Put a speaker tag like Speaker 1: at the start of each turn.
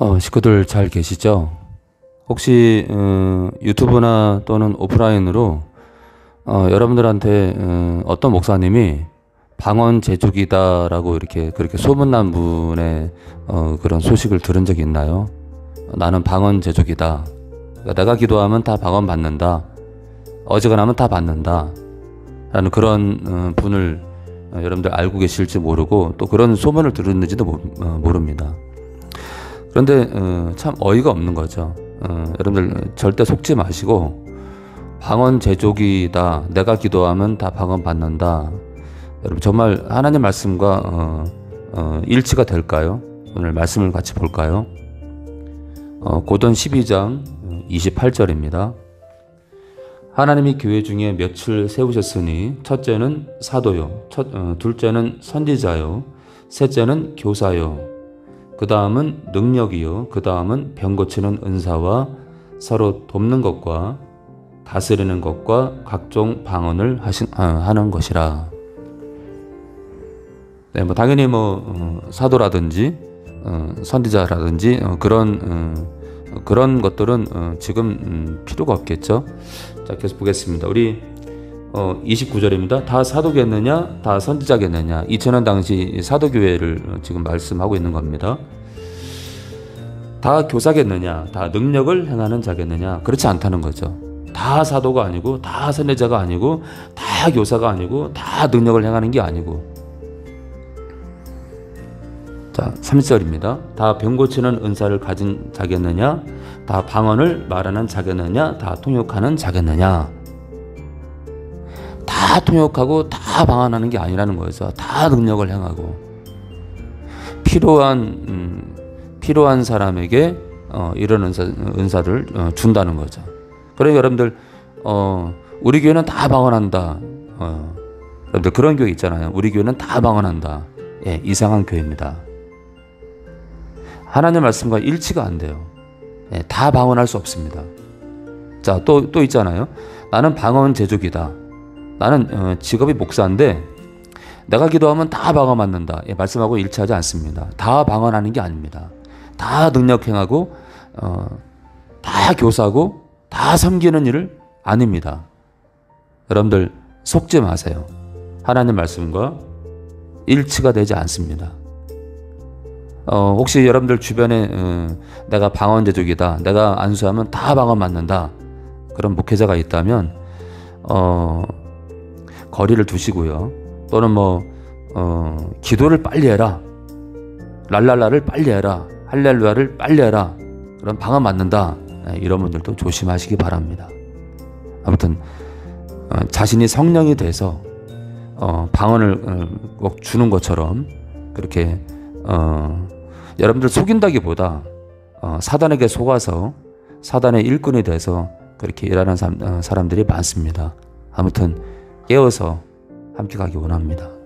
Speaker 1: 식구들 잘 계시죠? 혹시 유튜브나 또는 오프라인으로 여러분들한테 어떤 목사님이 방언 제조기다라고 이렇게 그렇게 소문난 분의 그런 소식을 들은 적이 있나요? 나는 방언 제조기다. 그러니까 내가 기도하면 다 방언 받는다. 어지간하면 다 받는다. 라는 그런 분을 여러분들 알고 계실지 모르고 또 그런 소문을 들었는지도 모릅니다. 그런데 참 어이가 없는 거죠. 여러분들 절대 속지 마시고 방언 제조기다. 내가 기도하면 다 방언 받는다. 여러분 정말 하나님 말씀과 일치가 될까요? 오늘 말씀을 같이 볼까요? 고전 12장 28절입니다. 하나님이 교회 중에 몇을 세우셨으니 첫째는 사도요, 둘째는 선지자요, 셋째는 교사요, 그 다음은 능력이요, 그 다음은 병 고치는 은사와 서로 돕는 것과 다스리는 것과 각종 방언을 하는 것이라. 네, 뭐 당연히 사도라든지 선지자라든지 그런 것들은 지금 필요가 없겠죠. 자, 계속 보겠습니다. 우리 29절입니다. 다 사도겠느냐? 다 선지자겠느냐? 2000년 당시 사도교회를 지금 말씀하고 있는 겁니다. 다 교사겠느냐? 다 능력을 행하는 자겠느냐? 그렇지 않다는 거죠. 다 사도가 아니고 다 선지자가 아니고 다 교사가 아니고 다 능력을 행하는 게 아니고. 자, 30절입니다. 다 병 고치는 은사를 가진 자겠느냐? 다 방언을 말하는 자겠느냐? 다 통역하는 자겠느냐? 다 통역하고 다 방언하는 게 아니라는 거죠. 다 능력을 행하고 필요한 사람에게 이런 은사를 준다는 거죠. 그러니까 여러분들 우리 교회는 다 방언한다. 여러분들 그런 교회 있잖아요. 우리 교회는 다 방언한다. 예, 이상한 교회입니다. 하나님 말씀과 일치가 안 돼요. 예, 다 방언할 수 없습니다. 자, 또 있잖아요. 나는 방언 제조기다. 나는 직업이 목사인데 내가 기도하면 다 방언 맞는다. 예, 말씀하고 일치하지 않습니다. 다 방언하는 게 아닙니다. 다 능력 행하고 다 교사고 다 섬기는 일을 아닙니다. 여러분들 속지 마세요. 하나님 말씀과 일치가 되지 않습니다. 혹시 여러분들 주변에 내가 방언 제조기다, 내가 안수하면 다 방언 맞는다, 그런 목회자가 있다면 거리를 두시고요. 또는 기도를 빨리 해라, 랄랄라를 빨리 해라, 할렐루야를 빨리 해라, 그런 방언 맞는다, 이런 분들도 조심하시기 바랍니다. 아무튼 자신이 성령이 돼서 방언을 꼭 주는 것처럼 그렇게 여러분들 속인다기보다 사단에게 속아서 사단의 일꾼이 돼서 그렇게 일하는 사람들이 많습니다. 아무튼 깨어서 함께 가기 원합니다.